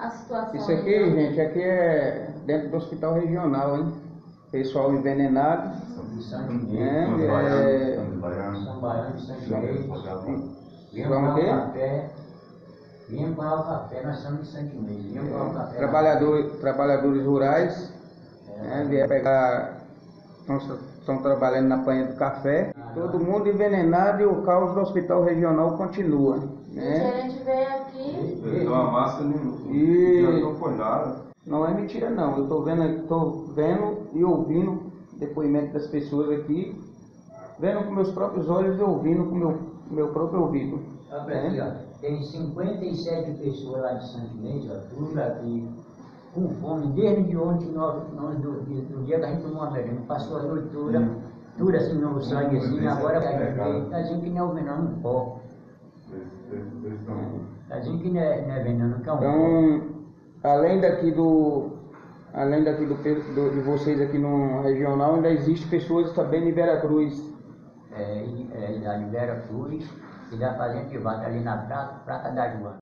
a situação. Isso aqui, gente, aqui é dentro do hospital regional, hein? Pessoal envenenado. São baianos de Santo Inês. Vamos ver? Vinha comprar o café, nós somos de Santo Inês. Vinha comprar o café. Trabalhadores rurais, vieram pegar, estão trabalhando na panha do café. Todo mundo envenenado e o caos do hospital regional continua. O gerente veio aqui. Não há máscara nenhuma. E Não foi nada. não é mentira não, eu estou vendo e ouvindo depoimento das pessoas aqui, vendo com meus próprios olhos e ouvindo com meu próprio ouvido. Aqui, ó, tem 57 pessoas lá de Santo Inês, ó, tudo aqui, com fome, desde ontem, do dia que a gente tomou a merenda, passou a noite toda, tudo assim no sangue, assim, agora tá dizendo que não é veneno no pó. Tá dizendo que não é veneno, que é um Então, além daqui de vocês aqui no regional, ainda existe pessoas também em Vera Cruz. da Vera Cruz e da Fazenda de Vaca ali na Praça da Joana.